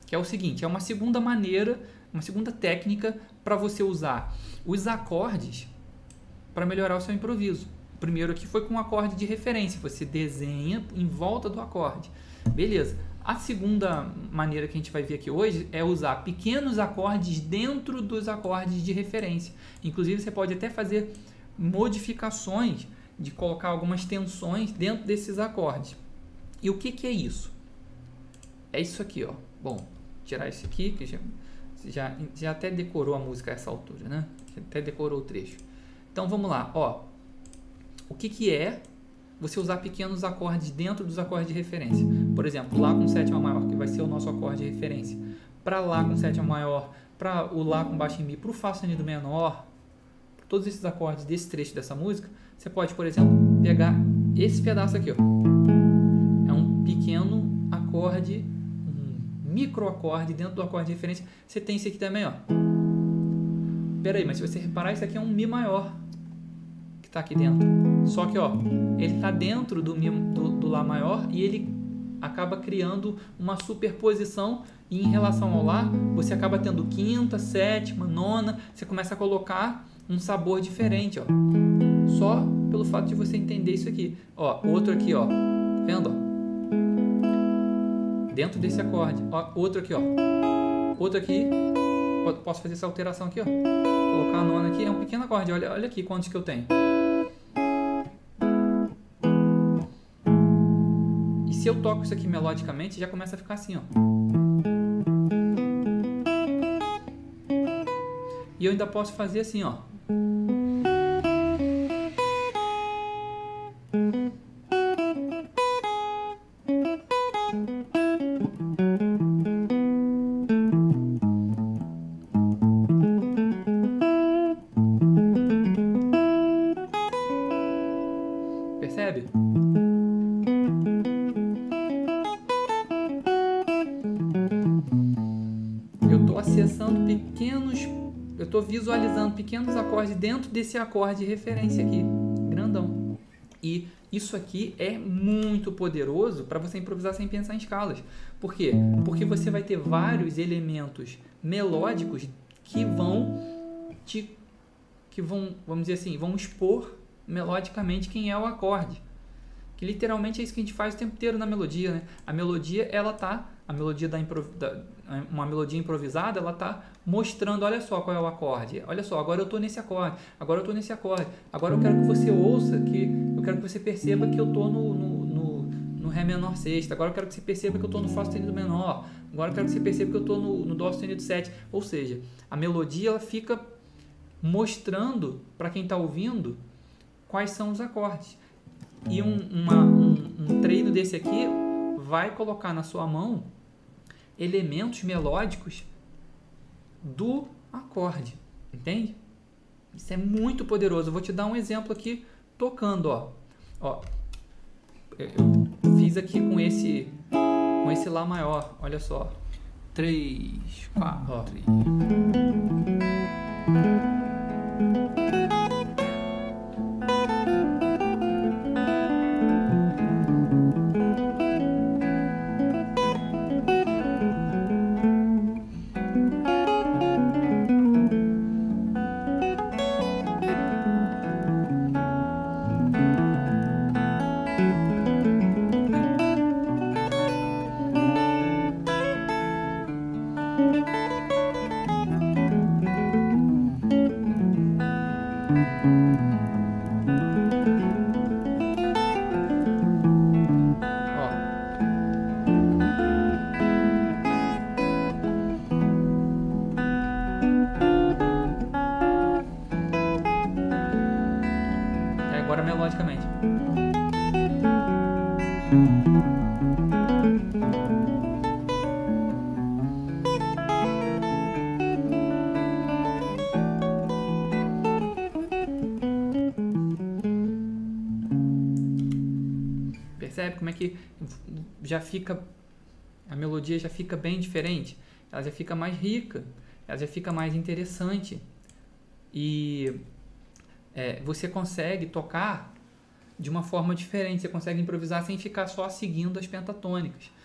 que é o seguinte, é uma segunda maneira, uma segunda técnica para você usar os acordes para melhorar o seu improviso. O primeiro aqui foi com um acorde de referência, você desenha em volta do acorde. Beleza. A segunda maneira que a gente vai ver aqui hoje é usar pequenos acordes dentro dos acordes de referência. Inclusive, você pode até fazer modificações de colocar algumas tensões dentro desses acordes. E o que é isso? É isso aqui, ó. Bom, tirar isso aqui, que já até decorou a música a essa altura, né? Já até decorou o trecho. Então, vamos lá, ó. O que é você usar pequenos acordes dentro dos acordes de referência? Por exemplo, Lá com sétima maior, que vai ser o nosso acorde de referência. Para Lá com sétima maior, para o Lá com baixo em Mi, para o Fá sustenido menor, todos esses acordes desse trecho dessa música, você pode, por exemplo, pegar esse pedaço aqui, ó. É um pequeno acorde, um microacorde dentro do acorde de referência. Você tem esse aqui também, ó. Pera aí, mas se você reparar, isso aqui é um Mi maior que está aqui dentro. Só que, ó, ele está dentro do Lá maior e ele acaba criando uma superposição, e em relação ao Lá, você acaba tendo quinta, sétima, nona, você começa a colocar um sabor diferente, ó. Só pelo fato de você entender isso aqui. Ó, outro aqui, ó. Tá vendo? Ó? Dentro desse acorde. Ó, outro aqui, ó. Outro aqui. Posso fazer essa alteração aqui, ó. Colocar a nona aqui. É um pequeno acorde. Olha aqui quantos que eu tenho. E se eu toco isso aqui melodicamente, já começa a ficar assim, ó. E eu ainda posso fazer assim, ó. Percebe? Eu estou acessando eu estou visualizando pequenos acordes dentro desse acorde de referência aqui, grandão. E isso aqui é muito poderoso para você improvisar sem pensar em escalas. Por quê? Porque você vai ter vários elementos melódicos que vão, vamos dizer assim, vão expor melodicamente quem é o acorde. Que literalmente é isso que a gente faz o tempo inteiro na melodia, né? A melodia, uma melodia improvisada, ela tá mostrando, olha só qual é o acorde. Olha só, agora eu tô nesse acorde, agora eu tô nesse acorde. Agora eu quero que você ouça, eu quero que você perceba que eu tô no Ré menor sexta. Agora eu quero que você perceba que eu tô no Fá sustenido menor. Agora eu quero que você perceba que eu tô no Dó sustenido 7. Ou seja, a melodia, ela fica mostrando para quem tá ouvindo quais são os acordes. E um treino desse aqui vai colocar na sua mão elementos melódicos do acorde, entende? Isso é muito poderoso. Eu vou te dar um exemplo aqui tocando, ó. Eu fiz aqui com esse Lá maior, olha só. 3, 4. Ó. Agora melodicamente. Percebe como é que já fica, a melodia já fica bem diferente, ela já fica mais rica, ela já fica mais interessante e você consegue tocar de uma forma diferente, você consegue improvisar sem ficar só seguindo as pentatônicas.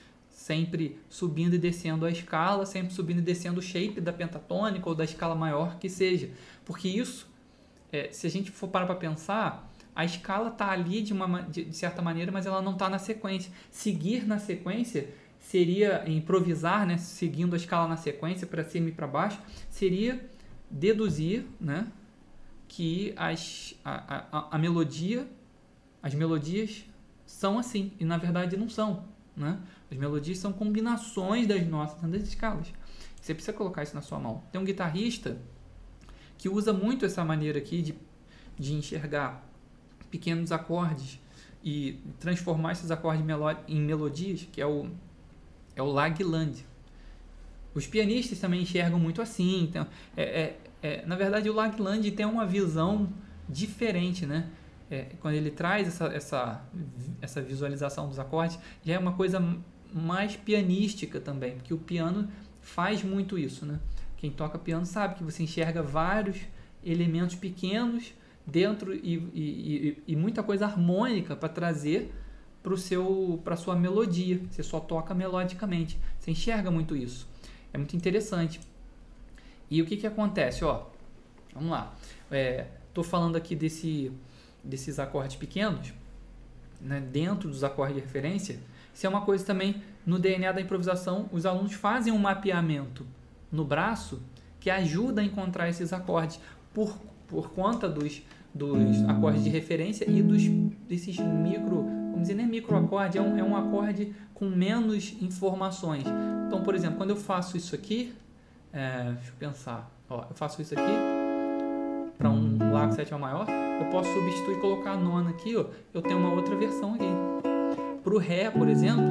sempre subindo e descendo a escala, sempre subindo e descendo o shape da pentatônica ou da escala maior que seja. Porque isso, se a gente for parar para pensar, a escala está ali de certa maneira, mas ela não está na sequência. Seguir na sequência seria improvisar, né? Seguindo a escala na sequência para cima e para baixo, seria deduzir, né? Que a melodia, as melodias são assim, e na verdade não são, né? As melodias são combinações das notas das escalas. Você precisa colocar isso na sua mão. Tem um guitarrista que usa muito essa maneira aqui de enxergar pequenos acordes e transformar esses acordes em melodias, que é o Lagland. Os pianistas também enxergam muito assim. Então, na verdade, o Lagland tem uma visão diferente, né? Quando ele traz essa visualização dos acordes, já é uma coisa mais pianística também, porque o piano faz muito isso, né? Quem toca piano sabe que você enxerga vários elementos pequenos dentro e muita coisa harmônica para trazer para a sua melodia. Você só toca melodicamente. Você enxerga muito isso. É muito interessante. E o que acontece? Vamos lá. Estou falando aqui desses acordes pequenos, né, dentro dos acordes de referência. Isso é uma coisa também no DNA da improvisação. Os alunos fazem um mapeamento no braço que ajuda a encontrar esses acordes por conta dos acordes de referência e desses micro, vamos dizer, nem micro acorde, é um acorde com menos informações. Então, por exemplo, quando eu faço isso aqui, deixa eu pensar, eu faço isso aqui para um Lá com sétima maior, eu posso substituir e colocar a nona aqui, eu tenho uma outra versão aqui. Para o Ré, por exemplo,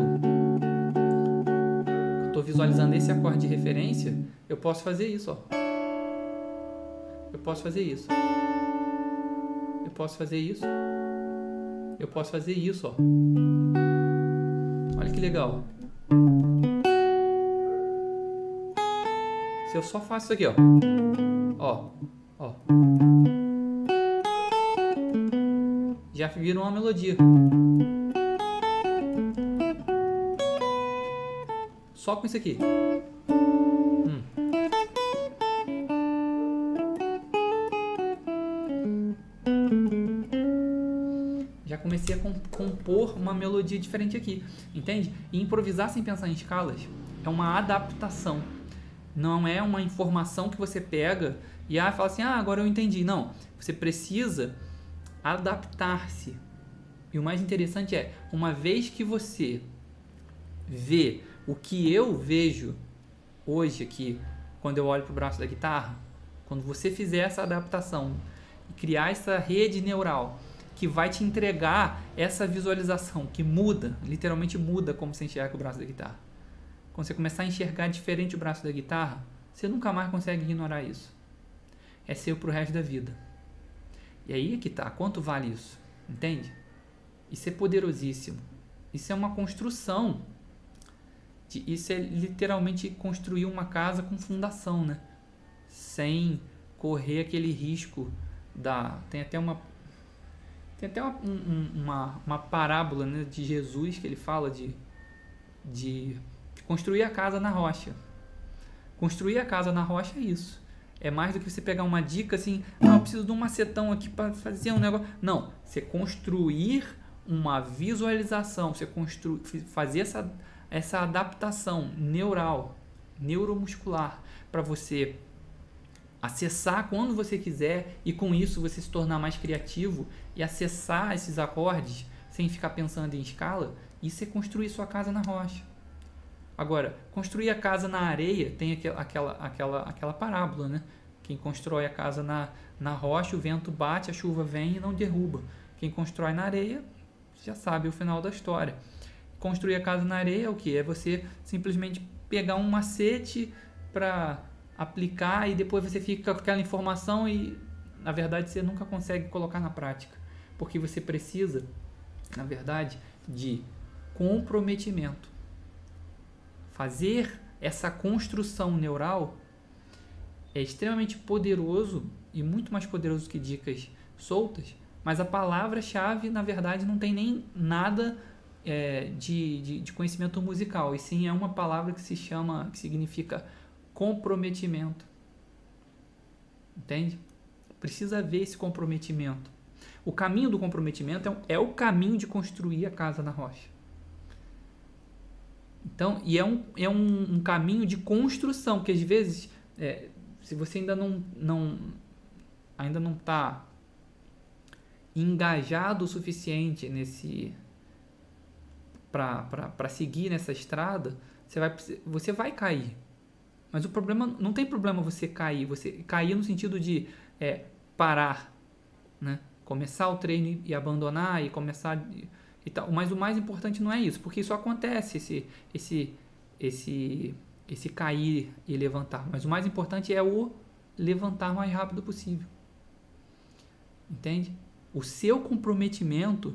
eu estou visualizando esse acorde de referência, eu posso fazer isso, eu posso fazer isso, eu posso fazer isso, eu posso fazer isso, olha que legal. Se eu só faço isso aqui, já virou uma melodia. Só com isso aqui. Já comecei a compor uma melodia diferente aqui, entende? E improvisar sem pensar em escalas é uma adaptação. Não é uma informação que você pega e fala assim, agora eu entendi. Não, você precisa adaptar-se. E o mais interessante é, uma vez que você vê o que eu vejo hoje aqui, quando eu olho para o braço da guitarra, quando você fizer essa adaptação e criar essa rede neural que vai te entregar essa visualização que muda, literalmente muda como você enxerga o braço da guitarra. Quando você começar a enxergar diferente o braço da guitarra, você nunca mais consegue ignorar isso. É seu pro resto da vida. E aí é que tá. Quanto vale isso? Entende? Isso é poderosíssimo. Isso é uma construção. Isso é literalmente construir uma casa com fundação, né? Sem correr aquele risco Tem até uma parábola, né, de Jesus que ele fala de construir a casa na rocha. Construir a casa na rocha é isso. É mais do que você pegar uma dica assim, eu preciso de um macetão aqui para fazer um negócio. Não, você construir uma visualização, você fazer essa adaptação neuromuscular para você acessar quando você quiser e com isso você se tornar mais criativo e acessar esses acordes sem ficar pensando em escala. Isso é construir sua casa na rocha. Agora, construir a casa na areia, tem aquela parábola, né? Quem constrói a casa na rocha, o vento bate, a chuva vem e não derruba. Quem constrói na areia, já sabe o final da história. Construir a casa na areia é o que? É você simplesmente pegar um macete para aplicar e depois você fica com aquela informação e, na verdade, você nunca consegue colocar na prática. Porque você precisa, na verdade, de comprometimento. Fazer essa construção neural é extremamente poderoso e muito mais poderoso que dicas soltas, mas a palavra-chave, na verdade, não tem nem nada de conhecimento musical, e sim é uma palavra que significa comprometimento. Entende? Precisa haver esse comprometimento. O caminho do comprometimento é o caminho de construir a casa na rocha. Então, e é um caminho de construção, que às vezes, se você ainda não está engajado o suficiente para seguir nessa estrada, você vai cair. Mas o problema, não tem problema você cair no sentido de parar, né? Começar o treino e abandonar, e começar e tal. Mas o mais importante não é isso, porque isso acontece, esse cair e levantar. Mas o mais importante é o levantar o mais rápido possível. Entende? O seu comprometimento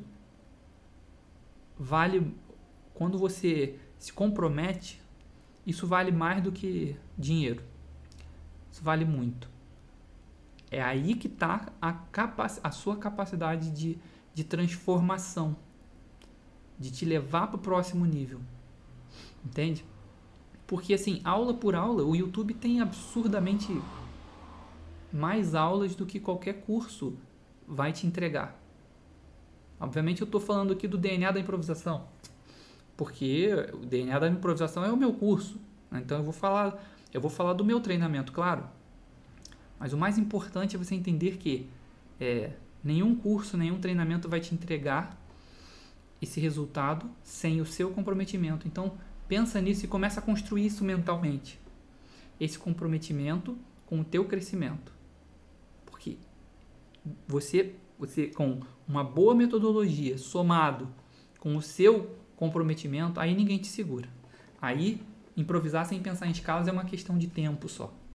vale. Quando você se compromete, isso vale mais do que dinheiro. Isso vale muito. É aí que está a sua capacidade de transformação, de te levar para o próximo nível. Entende? Porque, assim, aula por aula, o YouTube tem absurdamente mais aulas do que qualquer curso vai te entregar. Obviamente eu estou falando aqui do DNA da improvisação, porque o DNA da improvisação é o meu curso, né? Então eu vou falar do meu treinamento, claro. Mas o mais importante é você entender que nenhum curso, nenhum treinamento vai te entregar esse resultado sem o seu comprometimento. Então pensa nisso e começa a construir isso mentalmente. Esse comprometimento com o teu crescimento. Porque você com uma boa metodologia somado com o seu comprometimento, aí ninguém te segura. Aí improvisar sem pensar em escalas é uma questão de tempo só.